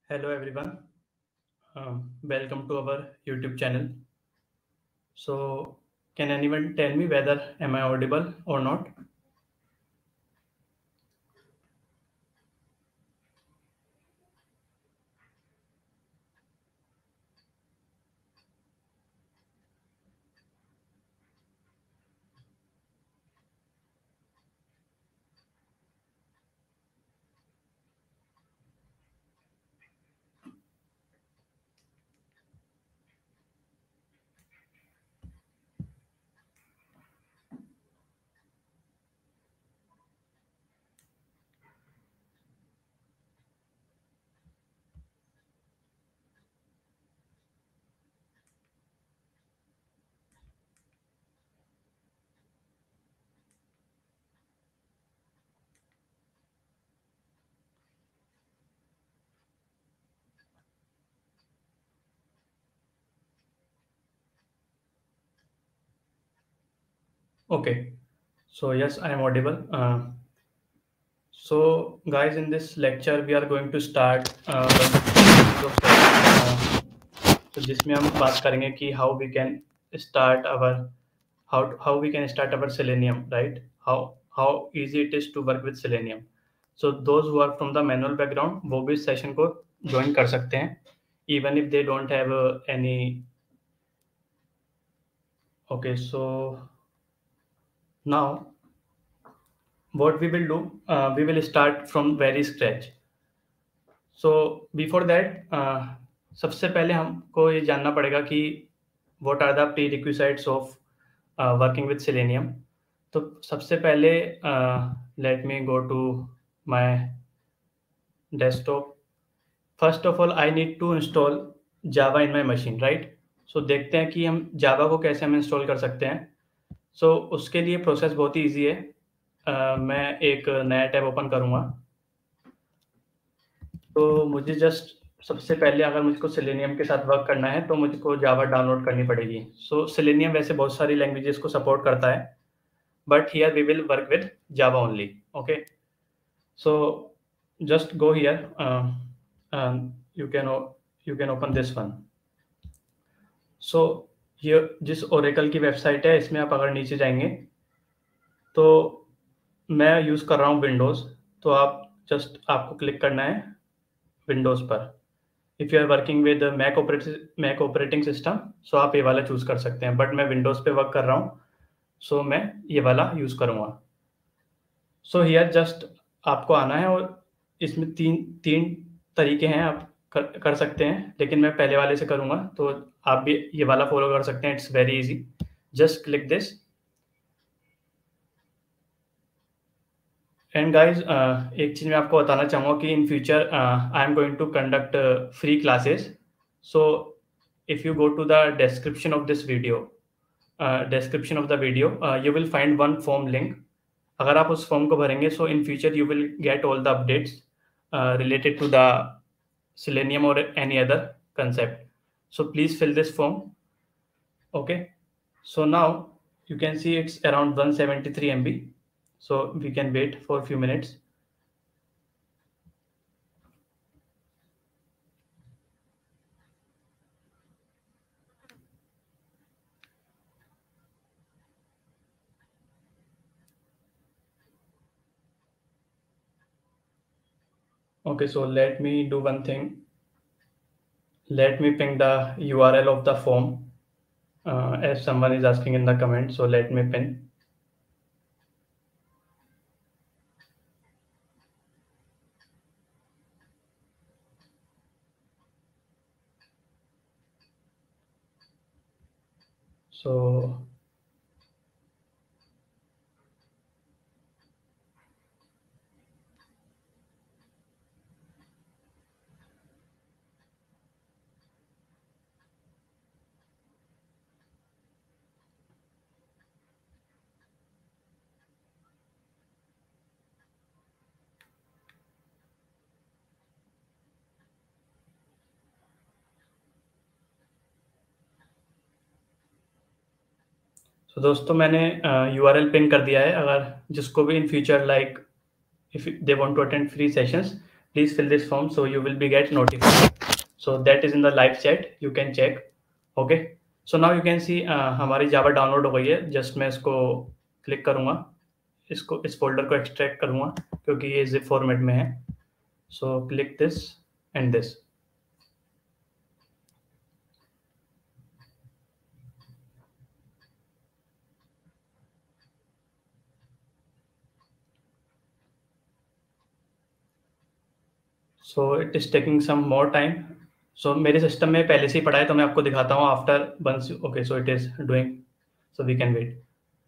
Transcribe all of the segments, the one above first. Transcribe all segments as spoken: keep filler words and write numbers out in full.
Hello everyone, um, welcome to our YouTube channel. So, can anyone tell me whether am I audible or not? Okay, so yes, I am audible. Uh, so, guys, in this lecture, we are going to start uh, the uh, तो जिसमें हम बात करेंगे कि how we can start our how how we can start our Selenium, right? How how easy it is to work with Selenium. So those who are from the manual background, वो भी इस session को join कर सकते हैं, even if they don't have uh, any. Okay, so now what we will do, uh, we will start from very scratch. So before that, uh, सबसे पहले हमको ये जानना पड़ेगा कि what are the prerequisites of uh, working with Selenium. तो सबसे पहले let me go to my desktop. First of all I need to install Java in my machine, right? So देखते हैं कि हम जावा को कैसे हम इंस्टॉल कर सकते हैं. सो so, उसके लिए प्रोसेस बहुत ही ईजी है. uh, मैं एक नया टैब ओपन करूँगा. तो मुझे जस्ट सबसे पहले अगर मुझको सेलेनियम के साथ वर्क करना है तो मुझको जावा डाउनलोड करनी पड़ेगी. सो so, सेलेनियम वैसे बहुत सारी लैंग्वेजेस को सपोर्ट करता है, but here we will work with Java only. Okay, so just go here. Uh, um, you can you can open this one. So here जिस Oracle की वेबसाइट है इसमें आप अगर नीचे जाएंगे तो मैं यूज़ कर रहा हूँ विंडोज़. तो आप जस्ट आपको क्लिक करना है विंडोज़ पर. If you are working with Mac operating Mac operating system so आप ये वाला चूज़ कर सकते हैं, बट मैं विंडोज़ पे वर्क कर रहा हूँ सो so मैं ये वाला यूज़ करूँगा. सो हियर जस्ट आपको आना है और इसमें तीन तीन तरीके हैं, आप कर, कर सकते हैं, लेकिन मैं पहले वाले से करूँगा तो आप भी ये वाला फॉलो कर सकते हैं. It's very easy. Just click this. And guys एक चीज़ मैं आपको बताना चाहूँगा कि in future I am going to conduct free classes. So if you go to the description of this video description of the video you will find one form link. अगर आप उस फॉर्म को भरेंगे so in future you will get all the updates related to the Selenium or any other concept. So please fill this form. Okay, so now you can see it's around one seventy-three M B, so we can wait for a few minutes. Okay, so let me do one thing. Let me ping the U R L of the form uh, as someone is asking in the comment. So let me pin. So तो दोस्तों मैंने you R L pin कर दिया है. अगर जिसको भी in future like if they want to attend free sessions please fill this form so you will be get notified. So that is in the live chat, you can check. Okay, so now you can see uh, हमारी Java download हो गई है. Just मैं इसको click करूँगा, इसको इस folder को एक्सट्रैक्ट करूँगा क्योंकि ये जिप फॉर्मेट में है. So click this and this. So it is taking some more time. So मेरे सिस्टम में पहले से ही पड़ा है तो मैं आपको दिखाता हूँ after once. Okay, so it is doing, so we can wait.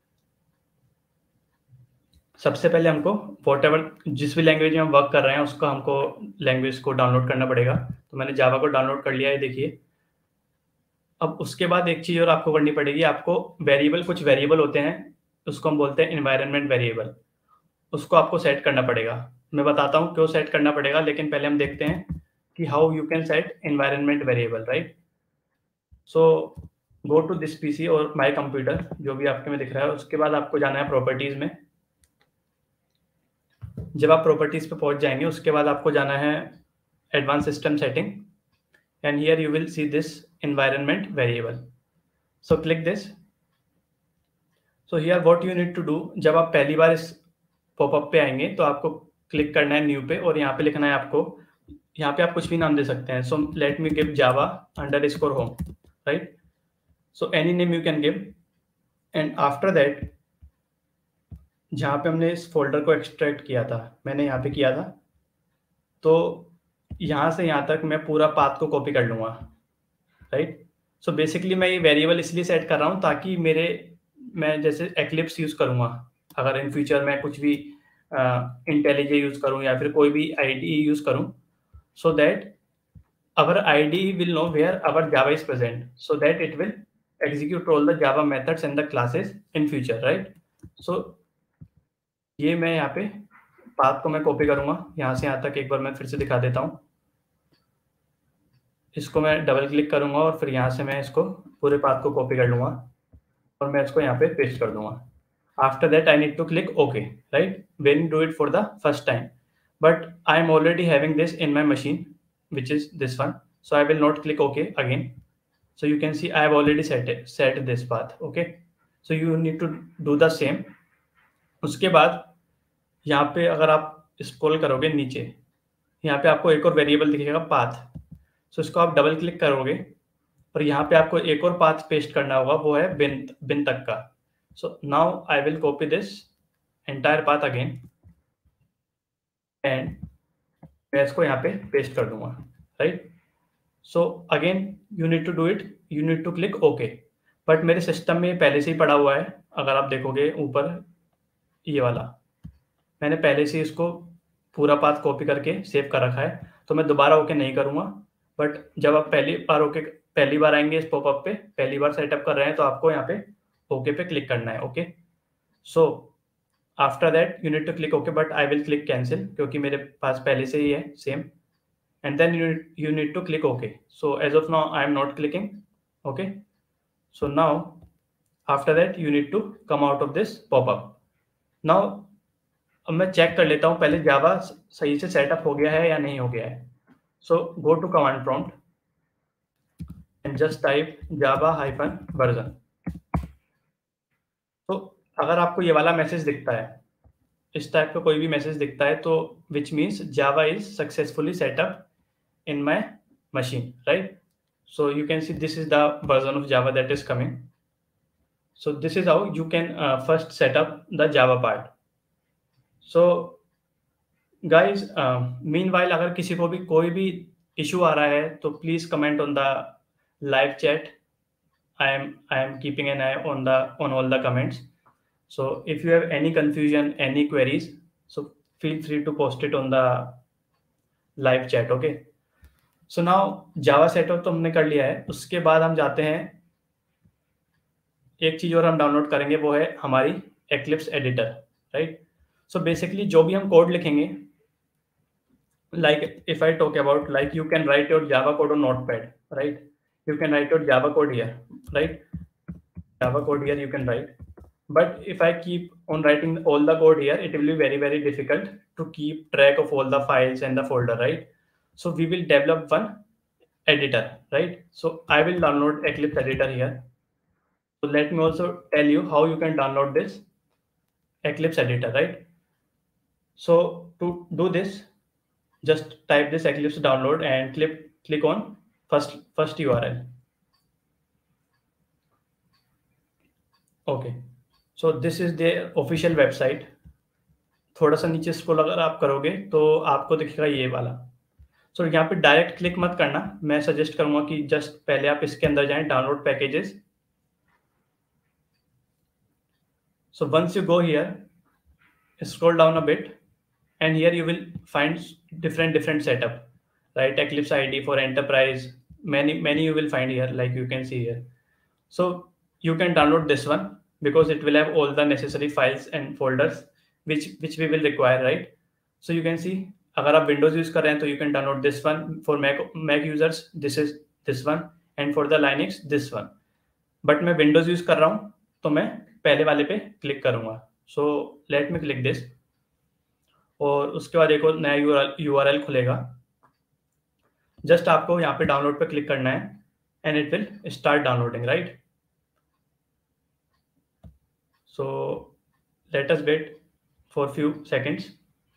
सबसे पहले हमको वॉट एवर जिस भी लैंग्वेज में हम वर्क कर रहे हैं उसका हमको लैंग्वेज को डाउनलोड करना पड़ेगा. तो मैंने जावा को डाउनलोड कर लिया है, देखिए. अब उसके बाद एक चीज़ और आपको करनी पड़ेगी. आपको वेरिएबल, कुछ वेरिएबल होते हैं उसको हम बोलते हैं एनवायरनमेंट वेरिएबल, उसको आपको सेट करना पड़ेगा. मैं बताता हूँ क्यों सेट करना पड़ेगा, लेकिन पहले हम देखते हैं कि how you can set environment variable, right. So go to this PC और माय कंप्यूटर, जो भी आपके में दिख रहा है. उसके बाद आपको जाना है प्रॉपर्टीज में. जब आप प्रॉपर्टीज पे पहुंच जाएंगे उसके बाद आपको जाना है advance system setting, and here you will see this environment variable. So click this. So here what you need to do, जब आप पहली बार इस पॉपअप पे आएंगे तो आपको क्लिक करना है न्यू पे, और यहाँ पे लिखना है आपको, यहाँ पे आप कुछ भी नाम दे सकते हैं. So let me give Java underscore home, right. So any name you can give, and after that जहाँ पे हमने इस फोल्डर को एक्सट्रैक्ट किया था, मैंने यहाँ पे किया था, तो यहाँ से यहाँ तक मैं पूरा पाथ को कॉपी कर लूँगा, राइट. सो बेसिकली मैं ये वेरिएबल इसलिए सेट कर रहा हूँ ताकि मेरे, मैं जैसे एक्लिप्स यूज़ करूँगा, अगर इन फ्यूचर मैं कुछ भी इंटेलिजे यूज़ करूँ या फिर कोई भी आई डी यूज़ करूँ, so that our I D E will know where our Java is present, so that it will execute all the Java methods and the classes in future, right. So ये मैं यहाँ पे path को मैं copy करूँगा यहाँ से यहाँ तक. एक बार मैं फिर से दिखा देता हूँ. इसको मैं डबल क्लिक करूँगा और फिर यहाँ से मैं इसको पूरे पाथ को कॉपी कर लूँगा और मैं इसको यहाँ पे पेस्ट कर दूँगा. After that I need to click okay, right, when you do it for the first time. But I am already having this in my machine, which is this one, so I will not click OK again. So you can see I have already set it, set this path. Okay, so you need to do the same. उसके बाद यहाँ पे अगर आप scroll करोगे नीचे, यहाँ पे आपको एक और वेरिएबल दिखेगा पाथ. सो so इसको आप डबल क्लिक करोगे और यहाँ पे आपको एक और पाथ पेस्ट करना होगा, वो है बिन बिन तक का. So now I will copy this entire path again and मैं इसको यहाँ पे पेस्ट कर दूंगा, right. So again you need to do it, you need to click okay. But मेरे सिस्टम में पहले से ही पड़ा हुआ है. अगर आप देखोगे ऊपर ये वाला, मैंने पहले से इसको पूरा पाथ कॉपी करके सेव कर रखा है, तो मैं दोबारा ओके नहीं करूँगा. बट जब आप पहली बार ओके पहली बार आएंगे इस पॉपअप पे, पहली बार सेटअप कर रहे हैं, तो आपको यहाँ पे ओके पे क्लिक करना है. Okay, so after that you need to click okay, but I will click cancel क्योंकि मेरे पास पहले से ही है same. And then you you need to click okay. So as of now I am not clicking okay. So now after that you need to come out of this popup. Now अब मैं check कर लेता हूँ पहले जावा सही से setup हो गया है या नहीं हो गया है. So go to command prompt and just type Java hyphen version. तो अगर आपको ये वाला मैसेज दिखता है, इस टाइप का कोई भी मैसेज दिखता है, तो which means Java is successfully setup in my machine, right. So you can see this is the version of Java that is coming. So this is how you can first setup the Java part. So guys meanwhile अगर किसी को भी कोई भी issue आ रहा है तो please comment on the live chat. I am I am keeping an eye on the on all the comments. So if you have any confusion, any queries, so feel free to post it on the live chat. Okay. So now Java setup तो हमने कर लिया है. उसके बाद हम जाते हैं, एक चीज और हम डाउनलोड करेंगे, वो है हमारी Eclipse editor, right? So basically जो भी हम कोड लिखेंगे, like if I talk about, like you can write your Java code on Notepad, right? You can write your Java code here, right? Java code here you can write. But if I keep on writing all the code here, it will be very very difficult to keep track of all the files and the folder, right? So we will develop one editor, right? So I will download Eclipse editor here. So let me also tell you how you can download this Eclipse editor, right? So to do this, just type this Eclipse download and click click on first first U R L. Okay, so this is the official website. थोड़ा सा नीचे scroll अगर आप करोगे तो आपको दिखेगा ये वाला. सो so, यहाँ पे डायरेक्ट क्लिक मत करना, मैं सजेस्ट करूंगा कि जस्ट पहले आप इसके अंदर जाएं, download packages. So once you go here, scroll down a bit, and here you will find different different setup, right? Eclipse I D for enterprise, many many you will find here, like you can see here. So you can download this one because it will have all the necessary files and folders which which we will require, right? So you can see, अगर आप Windows use कर रहे हैं तो you can download this one. For Mac Mac users this is this one, and for the Linux this one. But मैं Windows use कर रहा हूँ तो मैं पहले वाले पे क्लिक करूंगा. So let me click this, और उसके बाद एक और नया यूआरएल खुलेगा. जस्ट आपको यहाँ पे डाउनलोड पे क्लिक करना है and it will start downloading, right? So let us wait for few seconds.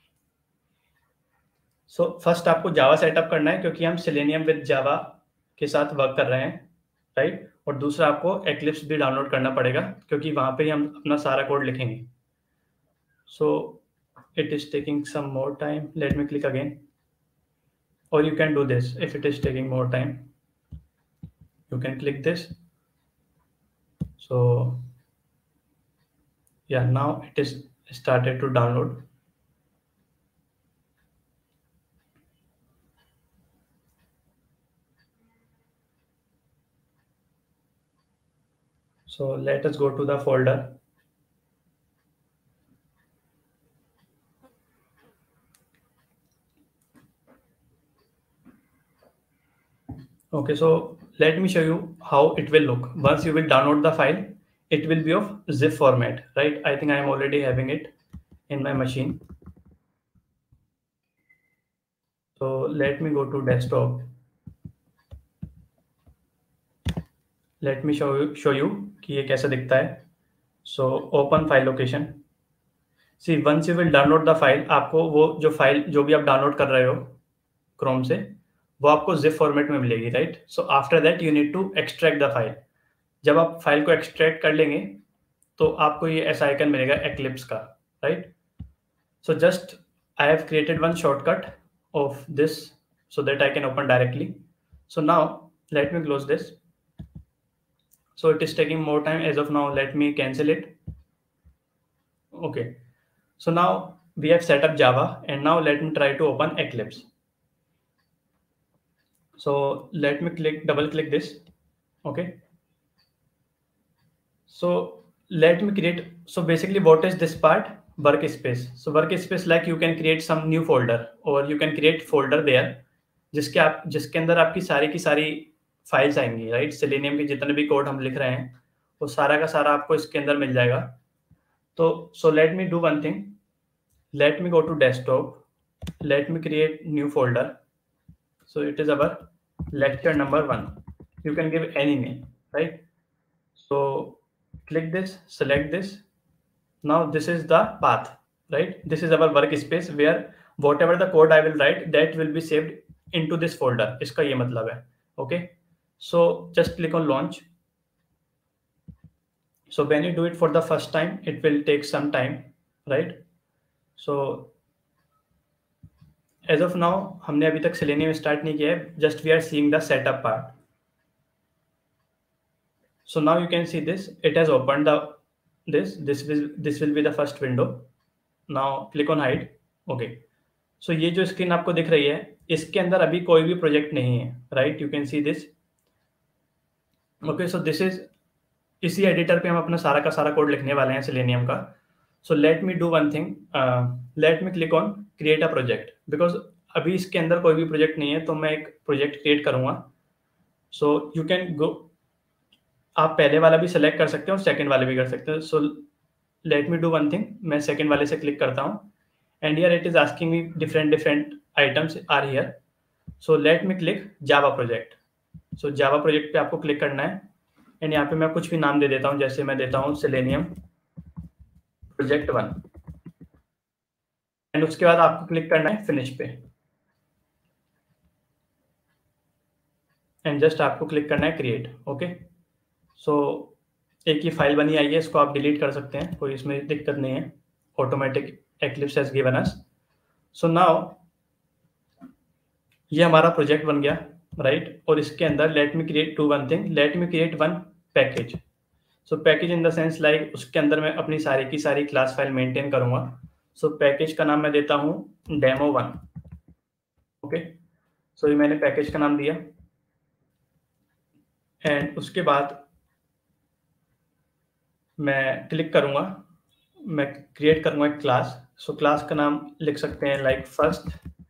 So first आपको जावा सेटअप करना है क्योंकि हम सेलेनियम विद जावा के साथ वर्क कर रहे हैं, राइट right? और दूसरा आपको एक्लिप्स भी डाउनलोड करना पड़ेगा क्योंकि वहाँ पे ही हम अपना सारा कोड लिखेंगे. सो it is taking some more time. Let me click again, or you can do this. If it is taking more time, you can click this. So yeah, now it is started to download. So let us go to the folder. Okay, so let me show you how it will look. Once you will download the file, it will be of zip format, right? I think I am already having it in my machine. So let me go to desktop. Let me show you show you कि ये कैसा दिखता है. So open file location. See, once you will download the file, आपको वो जो file जो भी आप डाउनलोड कर रहे हो क्रोम से, वो आपको जिप फॉर्मेट में मिलेगी, right? So after that you need to extract the file. जब आप फाइल को एक्सट्रैक्ट कर लेंगे तो आपको ये ऐसा आइकन मिलेगा एक्लिप्स का, right? So just I have created one shortcut of this so that I can open directly. So now let me close this. So it is taking more time as of now. Let me cancel it. Okay. So now we have set up Java, and now let me try to open Eclipse. So let me click, double click this. Okay. So let me create. So basically what is this part? Workspace. So workspace, like you can create some new folder, or you can create folder there जिसके आप जिसके अंदर आपकी सारी की सारी files आएंगी, right? Selenium के जितने भी कोड हम लिख रहे हैं वो सारा का सारा आपको इसके अंदर मिल जाएगा. तो so let me do one thing. Let me go to desktop. Let me create new folder. So it is our lecture number one. You can give any name, right? So click this, select this. Now this is the path, right? This is our workspace where whatever the code I will write, that will be saved into this folder. इसका ये मतलब है. Okay, so just click on launch. So when you do it for the first time, it will take some time, right? So as of now हमने अभी तक Selenium start नहीं किया है. Just we are seeing the setup part. So now you can see this. It has opened the this. This will this will be the first window. Now click on hide. Okay. So ये जो screen आपको दिख रही है, इसके अंदर अभी कोई भी प्रोजेक्ट नहीं है, right? You can see this. Okay, so this is, इसी एडिटर पे हम अपना सारा का सारा कोड लिखने वाले हैं सेलेनियम का. So let me do one thing. Let me click on create a project, because अभी इसके अंदर कोई भी प्रोजेक्ट नहीं है, तो मैं एक प्रोजेक्ट क्रिएट करूंगा. सो यू कैन गो, आप पहले वाला भी सेलेक्ट कर सकते हैं और सेकेंड वाले भी कर सकते हैं. So let me do one thing. मैं सेकेंड वाले से क्लिक करता हूँ and here it is asking me different different items are here. So let me click Java project. So Java project पे आपको क्लिक करना है, एंड यहाँ पे मैं कुछ भी नाम दे देता हूँ, जैसे मैं देता हूँ Selenium प्रोजेक्ट वन, एंड उसके बाद आपको क्लिक करना है फिनिश पे, एंड जस्ट आपको क्लिक करना है क्रिएट. ओके, सो एक ही फाइल बनी आई है, इसको आप डिलीट कर सकते हैं, कोई इसमें दिक्कत नहीं है. Automatic Eclipse has given us. So now ये हमारा प्रोजेक्ट बन गया, राइट right? और इसके अंदर let me create to one thing, let me create one package. So package in the sense like उसके अंदर मैं अपनी सारी की सारी क्लास फाइल मेंटेन करूंगा. सो so, पैकेज का नाम मैं देता हूँ डेमो वन. ओके, सो ये मैंने पैकेज का नाम दिया, एंड उसके बाद मैं क्लिक करूंगा, मैं क्रिएट करूंगा एक क्लास. सो so, क्लास का नाम लिख सकते हैं like first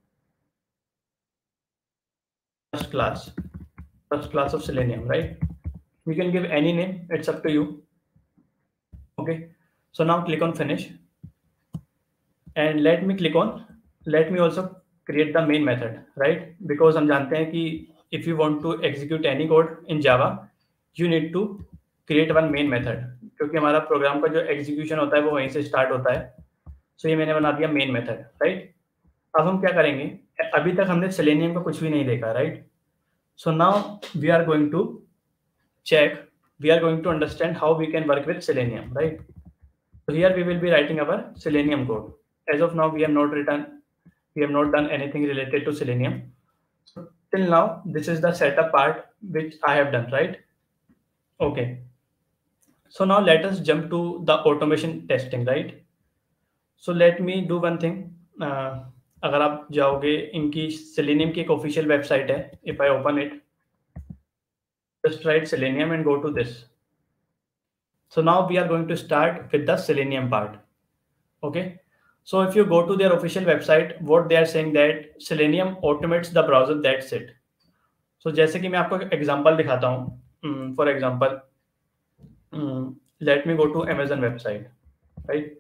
first class first class of Selenium, right? You can give any name, it's up to you. Okay, so now click on finish, and let me click on let me also create the main method, right? Because हम जानते हैं कि if you want to execute any code in Java, you need to create one main method, क्योंकि हमारा programme का जो execution होता है वो वहीं से स्टार्ट होता है. सो so, ये मैंने बना दिया मेन मेथड, राइट? अब हम क्या करेंगे, अभी तक हमने Selenium का कुछ भी नहीं देखा, right? So now we are going to check, we are going to understand how we can work with Selenium, right? So here we will be writing our Selenium code. As of now we have not written we have not done anything related to Selenium. So till now this is the setup part which I have done, right? Okay, so now let us jump to the automation testing, right? So let me do one thing. uh, अगर आप जाओगे इनकी Selenium की एक official website है, if I open it, just write Selenium and go to this. So now we are going to start with the Selenium part. Okay, so if you go to their official website, what they are saying that Selenium automates the browser, that's it. So जैसे कि मैं आपको example दिखाता हूँ, for example let me go to Amazon website, right?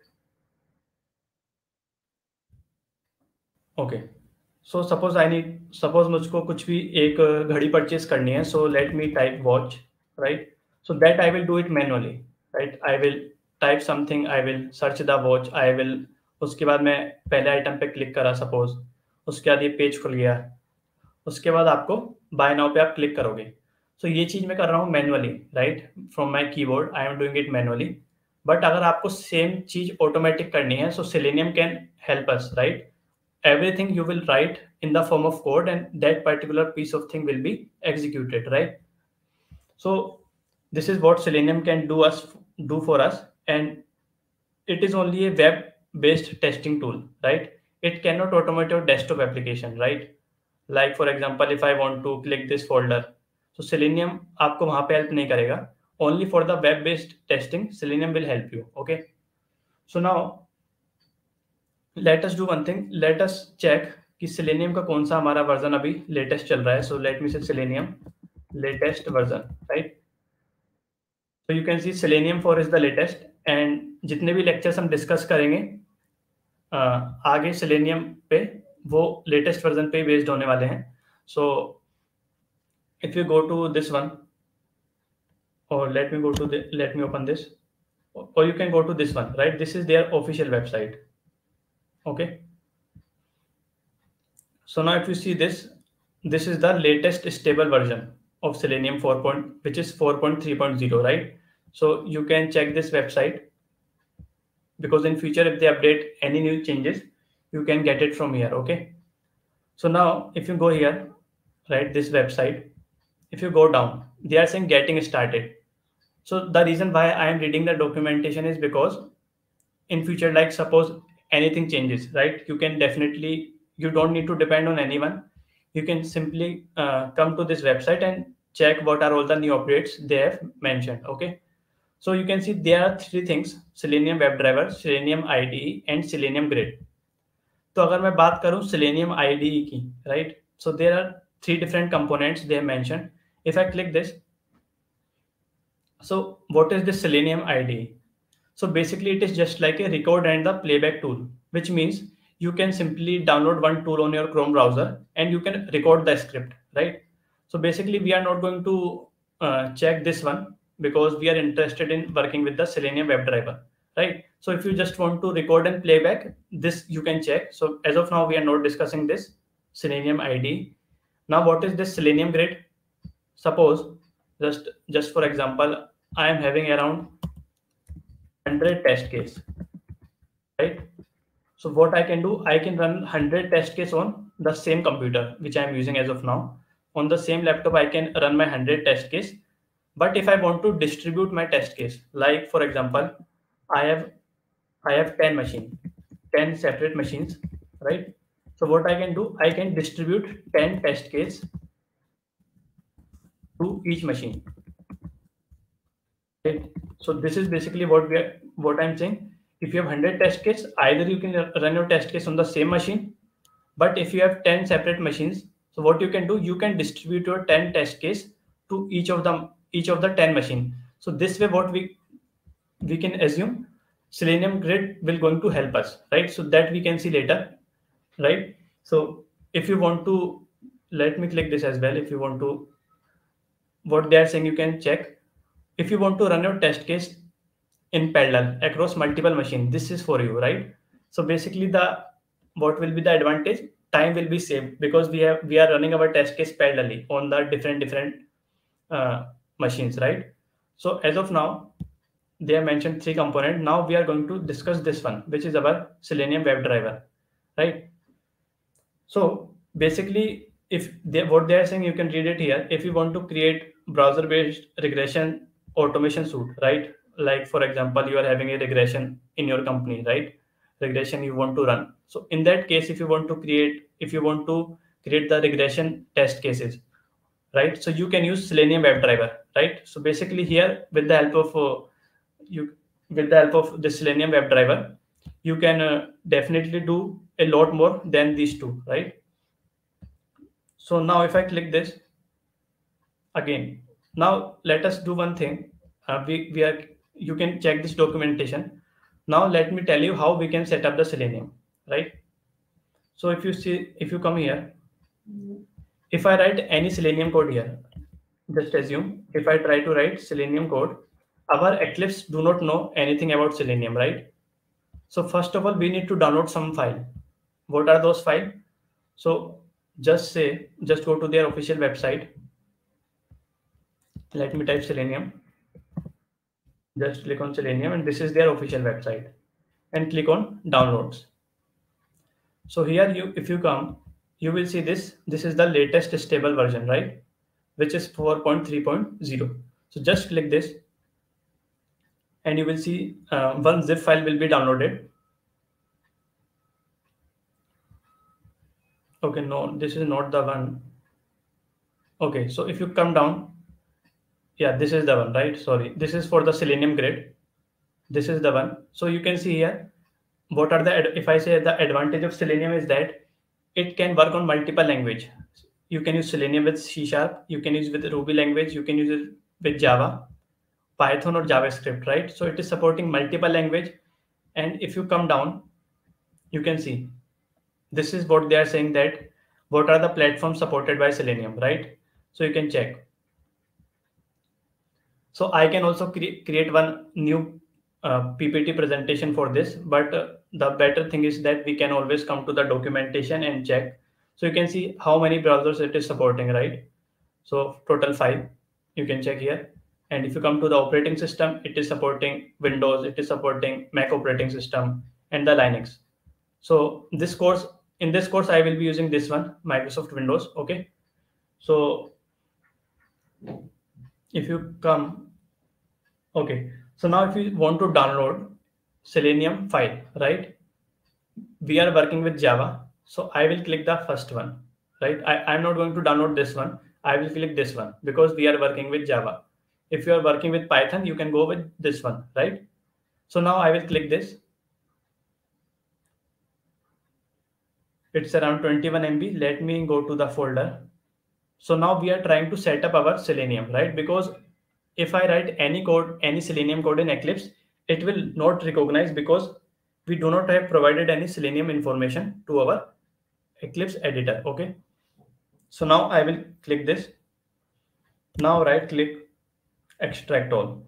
Okay, so suppose I need suppose मुझको कुछ भी एक घड़ी परचेज करनी है. So let me type watch, right? So that I will do it manually, right? I will type something, I will search the watch, I will, उसके बाद मैं पहले आइटम पे क्लिक करा सपोज, उसके बाद ये पेज खुल गया, उसके बाद आपको बाय नाउ पे आप क्लिक करोगे. सो so, ये चीज़ मैं कर रहा हूँ manually, right? From my keyboard I am doing it manually. But अगर आपको सेम चीज़ ऑटोमेटिक करनी है, so Selenium can help us, right? Everything you will write in the form of code, and that particular piece of thing will be executed, right? So this is what Selenium can do us do for us, and it is only a web based testing tool, right? It cannot automate your desktop application, right? Like for example, if I want to click this folder, so Selenium आपको वहाँ पे help नहीं करेगा. Only for the web based testing Selenium will help you. Okay, so now let us do one thing, let us check कि Selenium का कौन सा हमारा वर्जन अभी लेटेस्ट चल रहा है. So let me say Selenium latest version, right? So you can see Selenium four is the latest, and जितने भी लेक्चर्स हम डिस्कस करेंगे uh, आगे Selenium पे वो लेटेस्ट वर्जन पे बेस्ड होने वाले हैं. So if you go to this one, और let me go to let me open this, और you can go to this one, right? This is their official website. Okay, so now if you see this, this is the latest stable version of Selenium four point, which is four point three point zero, right? So you can check this website, because in future if they update any new changes, you can get it from here. Okay, so now if you go here, right, this website, if you go down, they are saying getting started. So the reason why I am reading the documentation is because in future, like suppose anything changes, right, you can definitely, you don't need to depend on anyone. You can simply uh, come to this website and check what are all the new updates they have mentioned. Okay, so you can see there are three things: Selenium WebDriver, Selenium I D E and Selenium Grid. तो अगर मैं बात करूं Selenium I D E की, right, so there are three different components they have mentioned. If I click this, so what is this Selenium I D E? So basically it is just like a record and the playback tool, which means you can simply download one tool on your Chrome browser and you can record the script, right? So basically we are not going to uh, check this one because we are interested in working with the Selenium WebDriver, right? So if you just want to record and playback, this you can check. So as of now, we are not discussing this Selenium I D E. Now, what is this Selenium Grid? Suppose just, just for example, I am having around one hundred test case, right? So what I can do, I can run one hundred test case on the same computer, which I'm using as of now. On the same laptop, I can run my one hundred test case. But if I want to distribute my test case, like for example, I have I have ten machines, ten separate machines, right? So what I can do, I can distribute ten test case to each machine. Right? So this is basically what we are, what I'm saying. If you have one hundred test case, either you can run your test case on the same machine, but if you have ten separate machines, so what you can do, you can distribute your ten test case to each of them, each of the ten machine. So this way, what we we can assume Selenium Grid will going to help us, right? So that we can see later, right? So if you want to, let me click this as well. If you want to, what they are saying, you can check. If you want to run your test case in parallel across multiple machines, this is for you, right? So basically the, what will be the advantage? Time will be saved because we have, we are running our test case parallelly on the different, different uh, machines, right? So as of now, they have mentioned three components. Now we are going to discuss this one, which is our Selenium WebDriver, right? So basically, if they, what they are saying, you can read it here. If you want to create browser-based regression automation suite, right? Like for example, you are having a regression in your company, right? Regression you want to run. So in that case, if you want to create, if you want to create the regression test cases, right? So you can use Selenium WebDriver, right? So basically here, with the help of uh, you, with the help of the Selenium WebDriver, you can uh, definitely do a lot more than these two, right? So now if I click this again, now let us do one thing. Uh, we, we are, you can check this documentation. Now let me tell you how we can set up the Selenium, right? So if you see, if you come here, if I write any Selenium code here, just assume if I try to write Selenium code, our Eclipse do not know anything about Selenium, right? So first of all, we need to download some file. What are those files? So just say, just go to their official website. Let me type Selenium. Just click on Selenium and this is their official website and click on downloads. So here you, if you come, you will see this, this is the latest stable version, right? Which is four point three point zero. So just click this and you will see uh, one zip file will be downloaded. Okay, no, this is not the one. Okay, so if you come down, yeah, this is the one, right? Sorry, this is for the Selenium Grid. This is the one. So you can see here, what are the, if I say the advantage of Selenium is that it can work on multiple language. You can use Selenium with C Sharp, you can use with Ruby language, you can use it with Java, Python or JavaScript, right? So it is supporting multiple language. And if you come down, you can see, this is what they are saying, that what are the platforms supported by Selenium, right? So you can check. So I can also cre create one new uh, P P T presentation for this, but uh, the better thing is that we can always come to the documentation and check. So you can see how many browsers it is supporting, right? So total five, you can check here. And if you come to the operating system, it is supporting Windows, it is supporting Mac operating system and the Linux. So this course, in this course, I will be using this one, Microsoft Windows. Okay. So if you come, okay. So now if you want to download Selenium file, right? We are working with Java. So I will click the first one, right? I, I'm not going to download this one. I will click this one because we are working with Java. If you are working with Python, you can go with this one, right? So now I will click this. It's around twenty-one M B. Let me go to the folder. So now we are trying to set up our Selenium, right? Because if I write any code, any Selenium code in Eclipse, it will not recognize because we do not have provided any Selenium information to our Eclipse editor. Okay. So now I will click this. Now right click, extract all.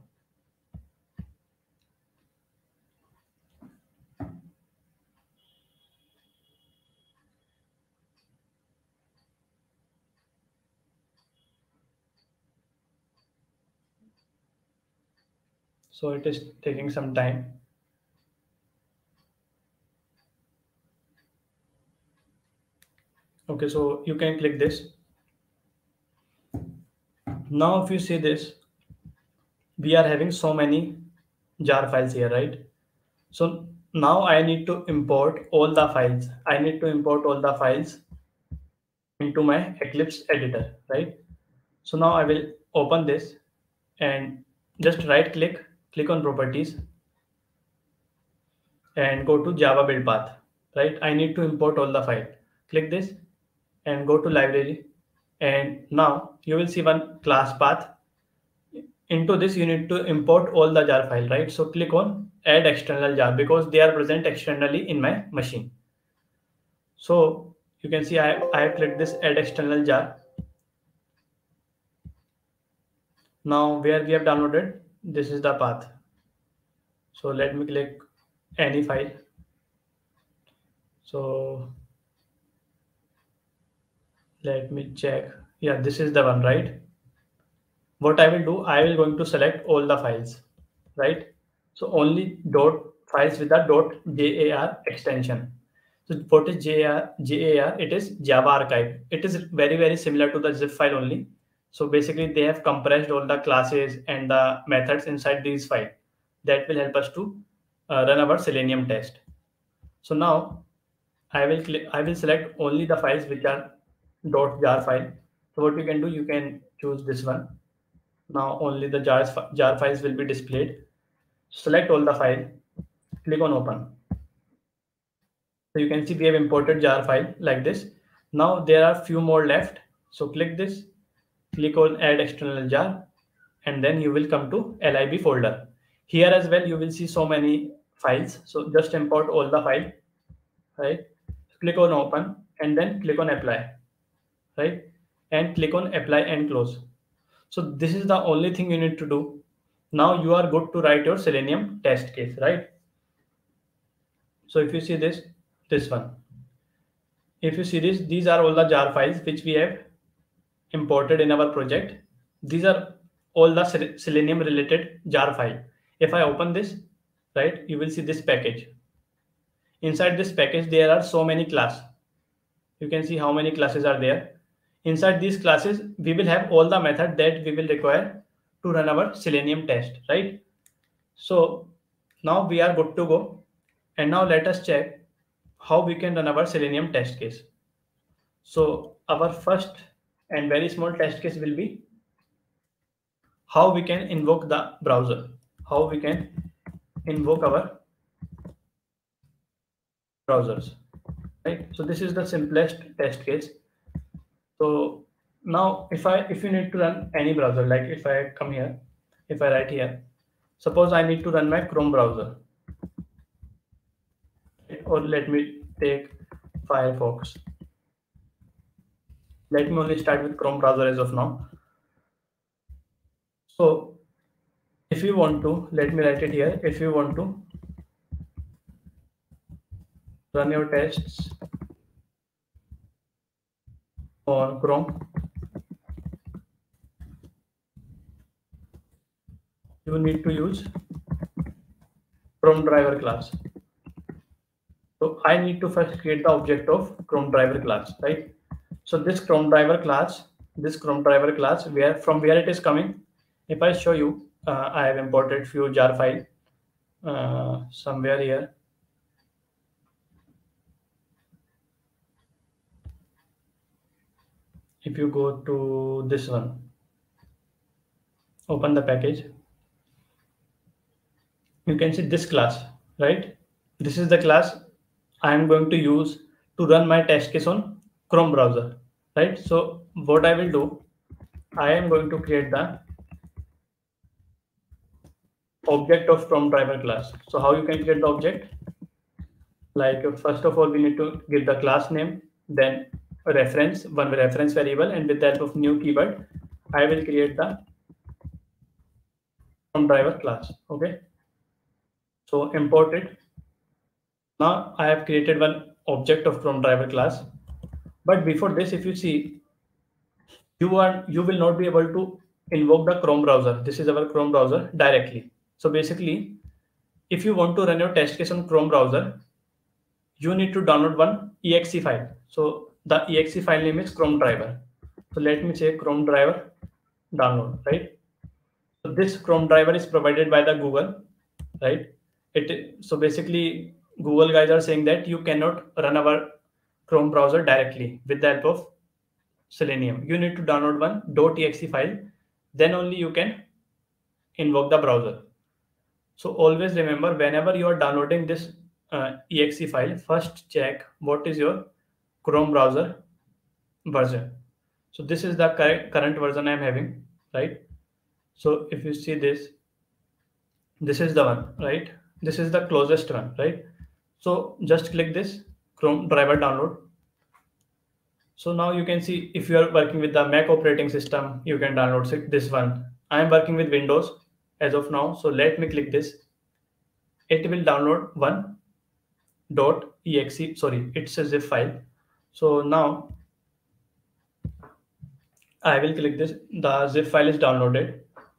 So it is taking some time. Okay, so you can click this. Now if you see this, we are having so many jar files here, right? So now I need to import all the files. I need to import all the files into my Eclipse editor, right? So now I will open this and just right click, click on properties and go to Java build path, right? I need to import all the file. Click this and go to library. And now you will see one class path. Into this, you need to import all the jar file, right? So click on add external jar because they are present externally in my machine. So you can see I, I have clicked this add external jar. Now where we have downloaded, this is the path. So let me click any file. So let me check. Yeah, this is the one, right? What I will do, I will going to select all the files, right? So only dot files with the dot jar extension. So what is jar? jar? It is Java archive. It is very very similar to the zip file only. So basically, they have compressed all the classes and the methods inside these files. That will help us to uh, run our Selenium test. So now I will click. I will select only the files which are .jar file. So what you can do, you can choose this one. Now only the jars, jar files will be displayed. Select all the file. Click on open. So you can see we have imported jar file like this. Now there are few more left. So click this. Click on add external jar, and then you will come to lib folder. Here as well you will see so many files. So just import all the file, right? Click on open and then click on apply, right? And click on apply and close. So this is the only thing you need to do. Now you are good to write your Selenium test case, right? So if you see this, this one, if you see this, these are all the jar files which we have imported in our project. These are all the Selenium related jar file. If I open this, right, you will see this package. Inside this package, there are so many classes. You can see how many classes are there. Inside these classes, we will have all the methods that we will require to run our Selenium test, right? So now we are good to go. And now let us check how we can run our Selenium test case. So our first and very small test case will be how we can invoke the browser, how we can invoke our browsers, right? So this is the simplest test case. So now if I if you need to run any browser, like if I come here, if I write here, suppose I need to run my Chrome browser, or let me take Firefox. Let me only start with Chrome browser as of now. So if you want to, let me write it here. If you want to run your tests on Chrome, you need to use Chrome driver class. So I need to first create the object of Chrome driver class, right? So this Chrome driver class, this Chrome driver class, where from where it is coming, if I show you, uh, I have imported few jar file uh, somewhere here. If you go to this one, open the package, you can see this class, right? This is the class I am going to use to run my test case on Chrome browser, right? So what I will do, I am going to create the object of Chrome driver class. So how you can create the object? Like uh, first of all, we need to give the class name, then a reference, one reference variable, and with the help of new keyword, I will create the from driver class. Okay, so import it. Now I have created one object of from driver class, but before this, if you see, you are you will not be able to invoke the Chrome browser. This is our Chrome browser directly. So basically, if you want to run your test case on Chrome browser, you need to download one E X E file. So the E X E file name is Chrome driver. So let me say Chrome driver download, right? So this Chrome driver is provided by the Google, right? It so basically Google guys are saying that you cannot run our Chrome browser directly with the help of Selenium. You need to download one .exe file, then only you can invoke the browser. So always remember, whenever you are downloading this uh, E X E file, first check what is your Chrome browser version. So this is the current current version I am having, right? So if you see this, this is the one, right? This is the closest one, right? So just click this Chrome driver download. So now you can see if you are working with the Mac operating system, you can download this one. I am working with Windows as of now. So let me click this. It will download one .exe, sorry, it's a zip file. So now I will click this. The zip file is downloaded.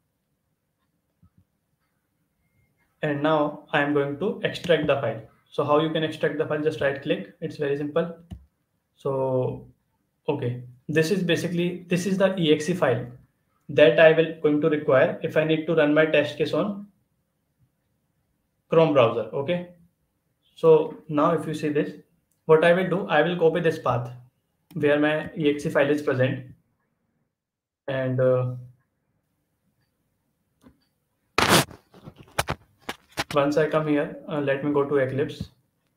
And now I am going to extract the file. So how you can extract the file? Just right click. It's very simple. So, okay. This is basically, this is the E X E file that I will going to require if I need to run my test case on Chrome browser. Okay. So now if you see this, what I will do, I will copy this path where my E X E file is present. And uh, once I come here, uh, let me go to Eclipse.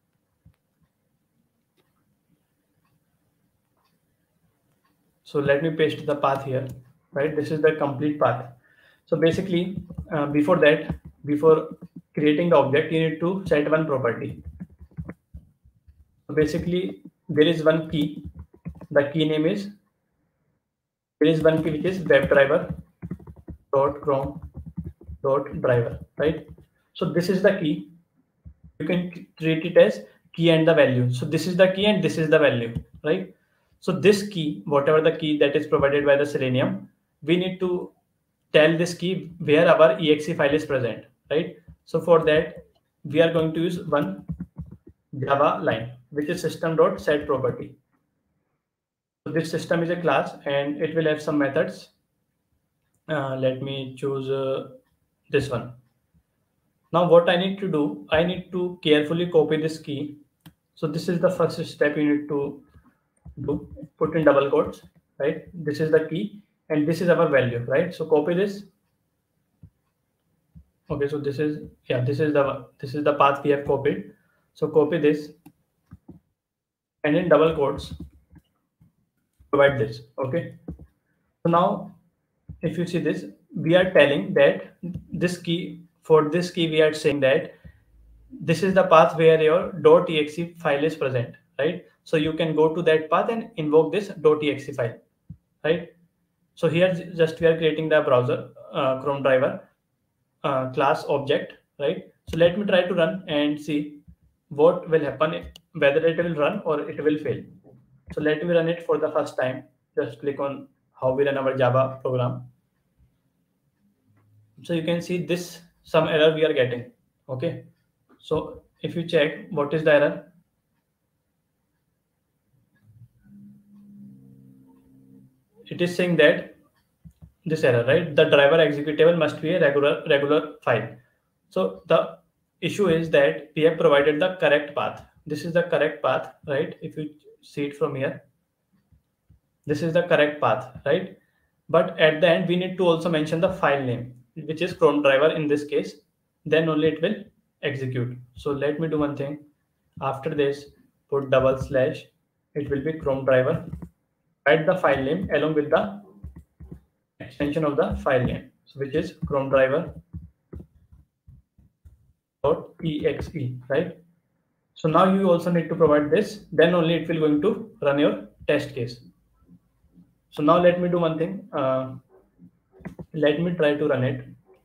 So let me paste the path here, right? This is the complete path. So basically, uh, before that, before creating the object, you need to set one property. So basically, there is one key. The key name is, there is one key which is WebDriver dot chrome dot driver, right? So this is the key. You can treat it as key and the value. So this is the key and this is the value, right? So this key, whatever the key that is provided by the Selenium, we need to tell this key where our E X E file is present, right? So for that, we are going to use one Java line, which is system.setProperty. So this system is a class and it will have some methods. Uh, let me choose uh, this one. Now what I need to do, I need to carefully copy this key. So this is the first step you need to do. Put in double quotes, right? This is the key and this is our value, right? So copy this. Okay, so this is, yeah, this is the this is the path we have copied. So copy this and in double quotes provide this. Okay, so now if you see this, we are telling that this key, for this key we are saying that this is the path where your .exe file is present, right? So you can go to that path and invoke this .exe file, right? So here just we are creating the browser uh, Chrome driver uh, class object, right? So let me try to run and see what will happen, whether it will run or it will fail. So let me run it for the first time. Just click on how we run our Java program. So you can see this some error we are getting. Okay, so if you check what is the error, it is saying that this error, right? The driver executable must be a regular regular file. So the issue is that we have provided the correct path. This is the correct path, right? If you see it from here, this is the correct path, right? But at the end, we need to also mention the file name, which is Chrome driver in this case. Then only it will execute. So let me do one thing. After this, put double slash. It will be Chrome driver. Write the file name along with the extension of the file name, which is Chrome driver dot exe, right? So now you also need to provide this, then only it will going to run your test case. So now let me do one thing. Uh, let me try to run it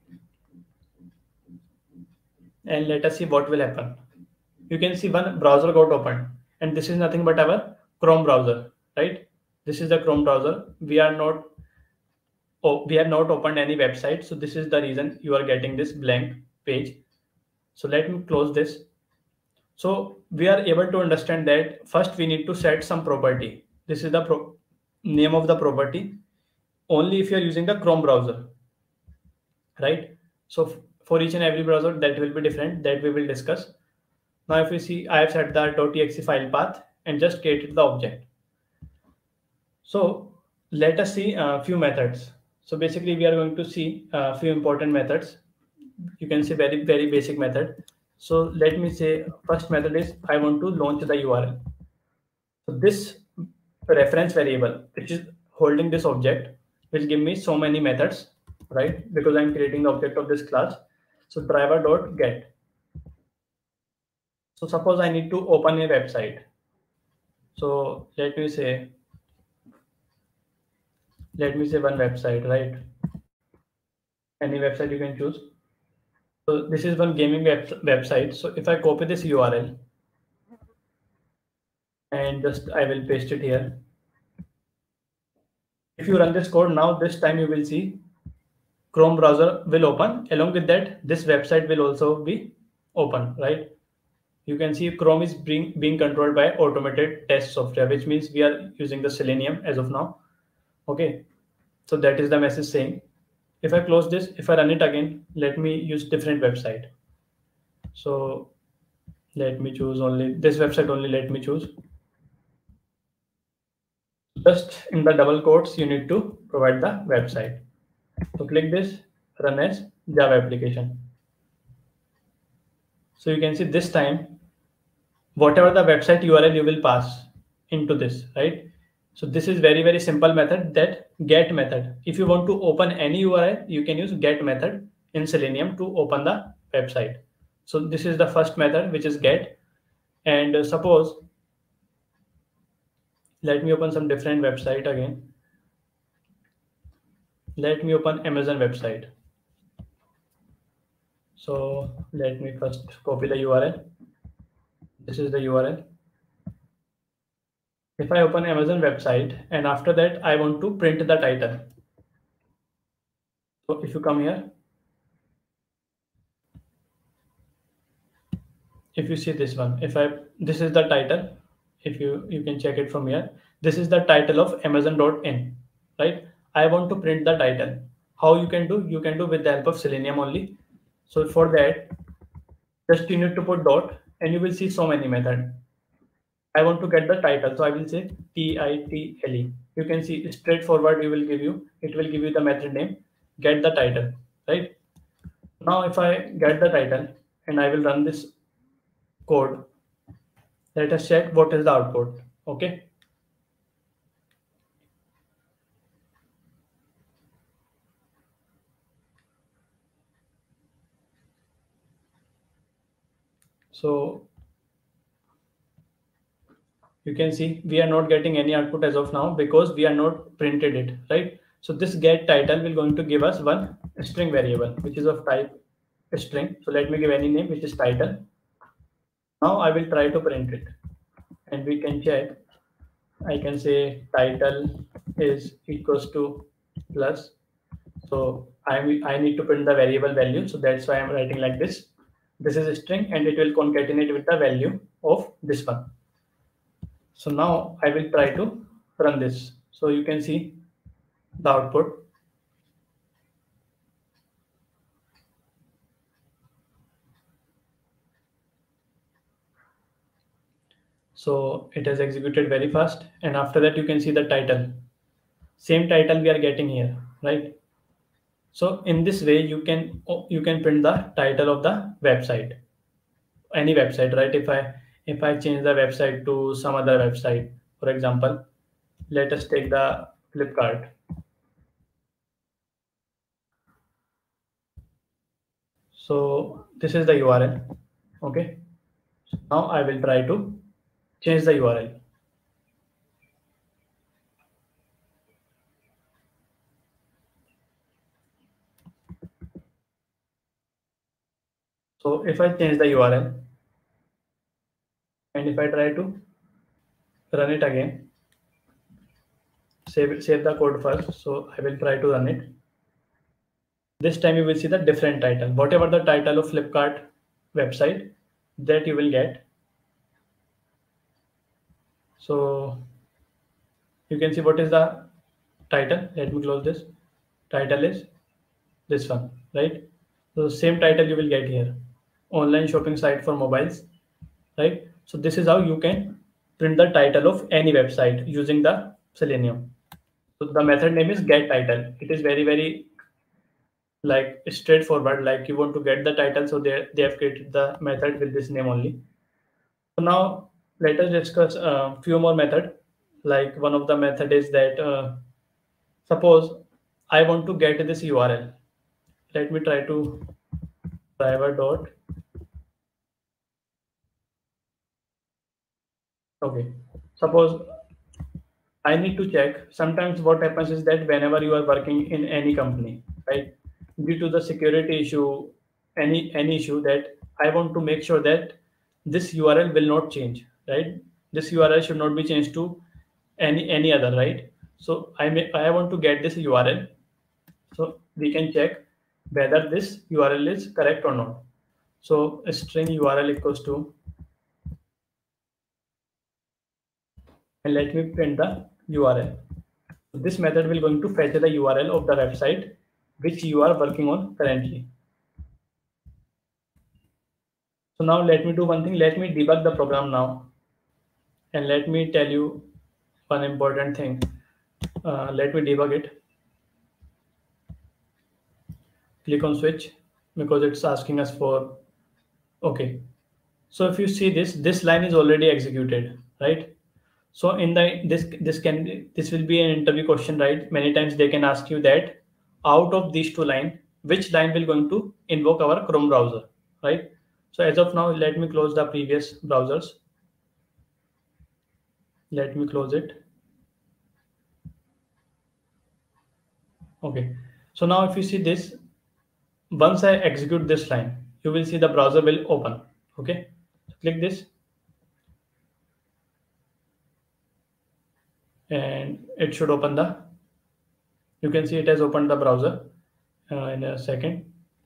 and let us see what will happen. You can see one browser got opened, and this is nothing but our Chrome browser, right? This is the Chrome browser. We are not, oh, we have not opened any website. So this is the reason you are getting this blank page. So let me close this. So we are able to understand that first we need to set some property. This is the pro name of the property only if you are using the Chrome browser, right? So for each and every browser that will be different, that we will discuss. Now if you see, I have set the .exe file path and just created the object. So let us see a few methods. So basically we are going to see a few important methods. You can see very, very basic method. So let me say first method is I want to launch the U R L. So this reference variable, which is holding this object, will give me so many methods, right? Because I'm creating the object of this class. So driver.get. So suppose I need to open a website. So let me say, let me say one website, right? Any website you can choose. So this is one gaming web website. So if I copy this U R L and just I will paste it here. If you run this code now, this time you will see Chrome browser will open. Along with that, this website will also be open, right? You can see Chrome is being, being controlled by automated test software, which means we are using the Selenium as of now. Okay, so that is the message saying. If I close this, if I run it again, let me use different website. So let me choose only this website only, let me choose. Just in the double quotes, you need to provide the website. So click this, run as Java application. So you can see this time, whatever the website U R L you will pass into this, right? So this is very, very simple method, that get method. If you want to open any U R L, you can use get method in Selenium to open the website. So this is the first method, which is get. And uh, suppose, let me open some different website again. Let me open Amazon website. So let me first copy the U R L. This is the U R L. If I open Amazon website and after that I want to print the title. So if you come here, if you see this one, if I, this is the title. If you, you can check it from here. This is the title of Amazon.in, right? I want to print the title. How you can do? You can do with the help of Selenium only. So for that, just you need to put dot and you will see so many methods. I want to get the title. So I will say T I T L E. You can see straightforward, you will give you, it will give you the method name, get the title, right? Now if I get the title and I will run this code, let us check what is the output. Okay. So you can see we are not getting any output as of now because we are not printed it, right? So this get title will going to give us one string variable, which is of type string. So let me give any name, which is title. Now I will try to print it and we can check. I can say title is equals to plus. So I, I need to print the variable value. So that's why I'm writing like this. This is a string and it will concatenate with the value of this one. So now I will try to run this. So you can see the output. So it has executed very fast. And after that, you can see the title. Same title we are getting here, right? So in this way, you can you can print the title of the website, any website, right? If I if I change the website to some other website, for example, let us take the Flipkart. So this is the U R L. Okay. Now I will try to change the U R L. So if I change the U R L and if I try to run it again, save, save the code first. So I will try to run it. This time you will see the different title. Whatever the title of Flipkart website that you will get. So you can see what is the title. Let me close this. Title is this one, right? So same title you will get here. Online shopping site for mobiles, right? So this is how you can print the title of any website using the Selenium. So the method name is get title. It is very, very like straightforward. Like you want to get the title, so they, they have created the method with this name only. So now let us discuss a few more method. Like one of the method is that uh, suppose I want to get this U R L. Let me try to driver dot. Okay. Suppose I need to check. Sometimes what happens is that whenever you are working in any company, right, due to the security issue, any any issue that I want to make sure that this U R L will not change, right? This U R L should not be changed to any any other, right? So I may I want to get this U R L, so we can check whether this U R L is correct or not. So string U R L equals to, and let me print the U R L. This method will going to fetch the U R L of the website which you are working on currently. So now let me do one thing. Let me debug the program now. And let me tell you one important thing. Uh, let me debug it. Click on switch because it's asking us for, okay. So if you see this, this line is already executed, right? So in the, this, this can, this will be an interview question, right? Many times they can ask you that out of these two lines, which line will going to invoke our Chrome browser, right? So as of now, let me close the previous browsers. Let me close it. Okay. So now if you see this, once I execute this line, you will see the browser will open. Okay. So click this. And it should open the, you can see it has opened the browser uh, in a second.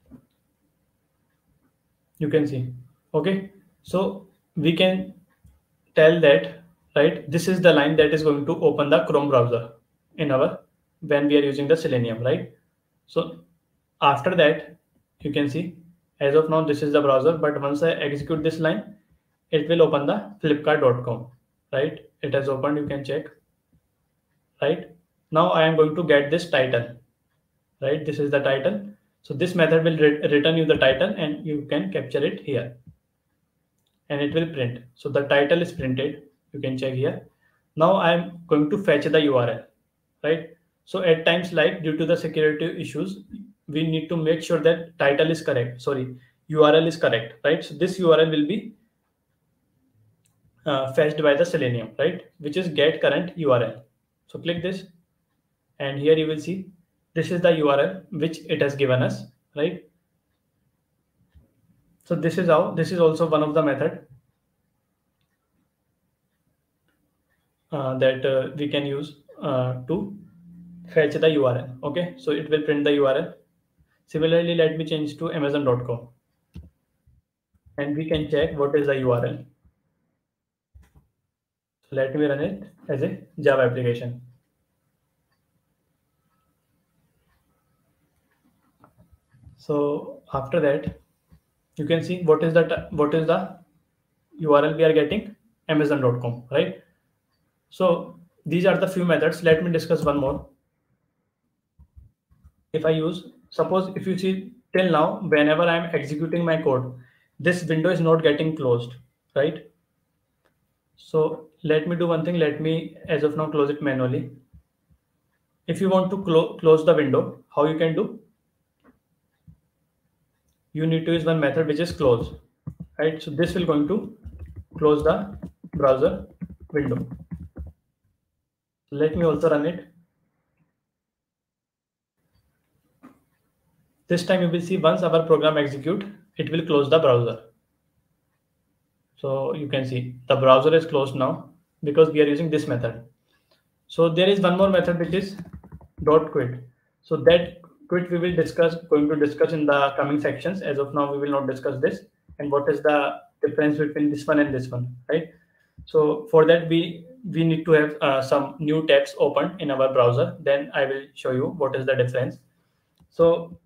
You can see. Okay. So we can tell that, right, this is the line that is going to open the Chrome browser in our, when we are using the Selenium, right? So after that, you can see as of now this is the browser, but once I execute this line, it will open the flipkart dot com, right? It has opened, you can check, right? Now I am going to get this title, right? This is the title. So this method will re return you the title and you can capture it here and it will print. So the title is printed. You can check here. Now I'm going to fetch the U R L, right? So at times, like due to the security issues, we need to make sure that title is correct. Sorry, U R L is correct, right? So this U R L will be uh, fetched by the Selenium, right? Which is get current U R L. So click this, and here you will see this is the U R L which it has given us, right? So this is how, this is also one of the method uh, that uh, we can use uh, to fetch the U R L. Okay, so it will print the U R L. Similarly, let me change to amazon dot com and we can check what is the U R L. So let me run it as a Java application. So after that, you can see what is the what is the U R L we are getting, amazon dot com, right? So these are the few methods. Let me discuss one more. If I use, suppose if you see till now, whenever I'm executing my code, this window is not getting closed, right? So let me do one thing. Let me, as of now, close it manually. If you want to clo close the window, how you can do? You need to use one method which is close, right? So this will going to close the browser window. Let me also run it. This time you will see once our program execute, it will close the browser. So you can see the browser is closed now because we are using this method. So there is one more method which is dot quit. So that quit we will discuss, going to discuss in the coming sections. As of now, we will not discuss this and what is the difference between this one and this one, right? So for that we we need to have uh, some new tabs open in our browser. Then I will show you what is the difference. So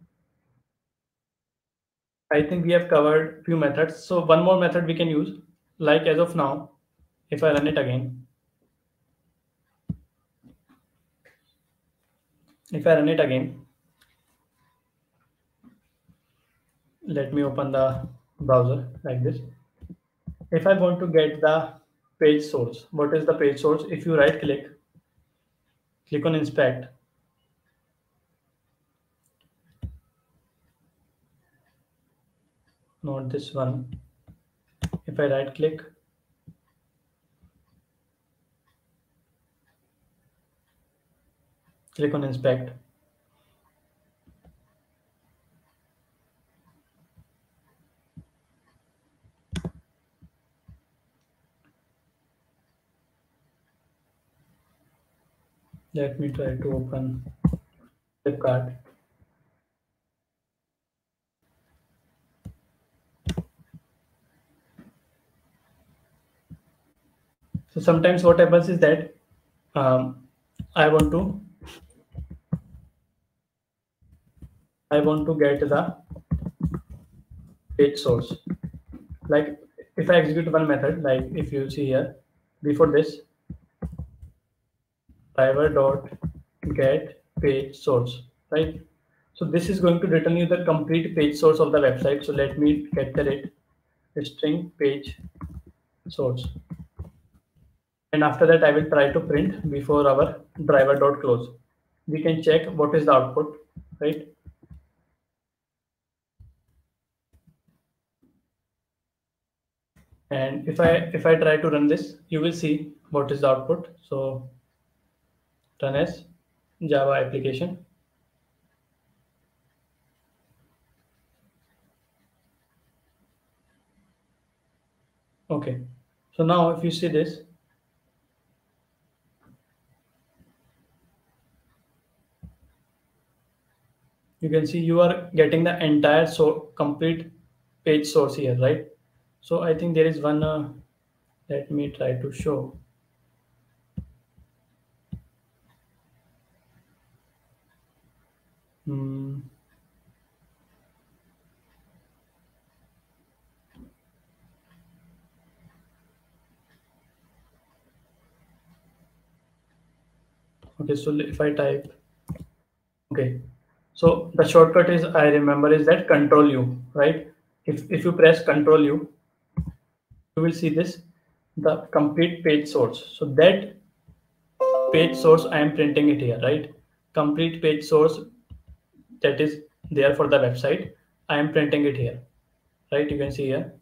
I think we have covered few methods. So one more method we can use, like as of now, if I run it again, if I run it again, let me open the browser like this. If I want to get the page source, what is the page source? If you right click, click on inspect, not this one. If I right click, click on inspect, let me try to open Flipkart. So sometimes what happens is that um, I want to I want to get the page source. Like if I execute one method, like if you see here, before this, driver dot get page source, right? So this is going to return you the complete page source of the website. So let me capture it, string page source. And after that, I will try to print before our driver dot close. We can check what is the output, right? And if I if I try to run this, you will see what is the output. So run as Java application. Okay. So now if you see this, you can see you are getting the entire so complete page source here, right? So I think there is one, uh, let me try to show. Hmm. Okay, so if I type, okay, so the shortcut is, I remember, is that control U, right? If, if you press control U, you will see this, the complete page source. So that page source, I am printing it here, right? Complete page source that is there for the website, I am printing it here, right? You can see here,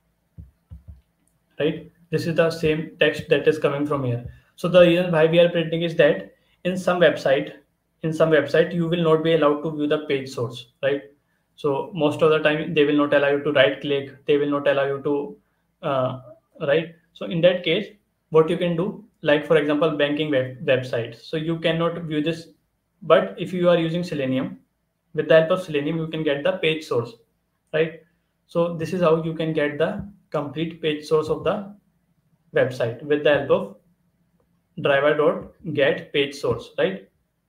right? This is the same text that is coming from here. So the reason why we are printing is that in some website, in some website, you will not be allowed to view the page source, right? So most of the time they will not allow you to right click. They will not allow you to, uh, right? So in that case, what you can do, like for example, banking web websites. So you cannot view this, but if you are using Selenium, with the help of Selenium, you can get the page source, right? So this is how you can get the complete page source of the website with the help of driver.get page source, right?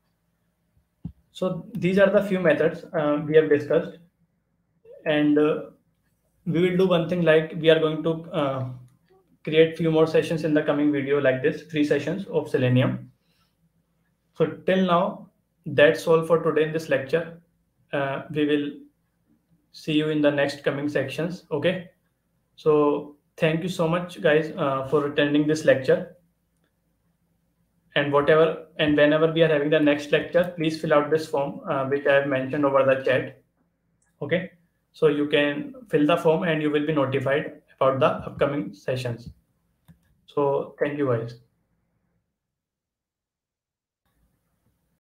So these are the few methods uh, we have discussed, and uh, we will do one thing, like we are going to uh, create few more sessions in the coming video like this, three sessions of Selenium. So till now, that's all for today in this lecture. Uh, we will see you in the next coming sections. Okay. So thank you so much, guys, uh, for attending this lecture. And whatever and whenever we are having the next lecture, please fill out this form uh, which I have mentioned over the chat. Okay. So you can fill the form and you will be notified about the upcoming sessions. So thank you guys.